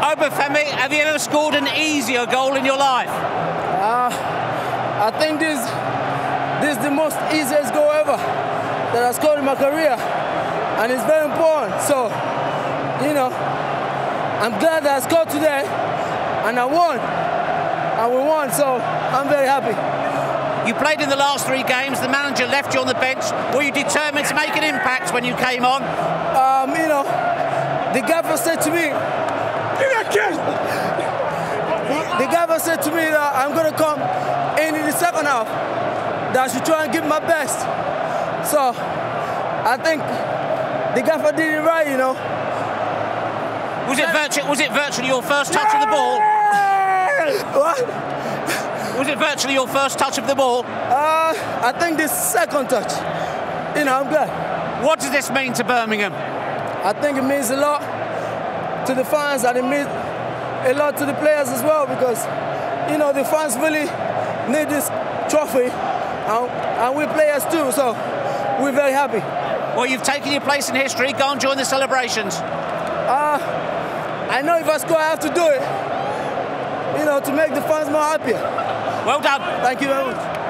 Obafemi, have you ever scored an easier goal in your life? I think this is the most easiest goal ever that I scored in my career, and it's very important. So, you know, I'm glad that I scored today, and I won, and we won. So I'm very happy. You played in the last 3 games. The manager left you on the bench. Were you determined to make an impact when you came on? You know, the gaffer said to me, that I'm going to come in the second half, that I should try and give my best. So I think the gaffer did it right, you know. Was it virtually your first touch of the ball? What? Was it virtually your first touch of the ball? I think this second touch. You know, I'm glad. What does this mean to Birmingham? I think it means a lot to the fans, and it means a lot to the players as well, because, you know, the fans really need this trophy, and we players too, so we're very happy. Well, you've taken your place in history. Go and join the celebrations. I know if I score, I have to do it, you know, to make the fans more happier. Well done. Thank you very much.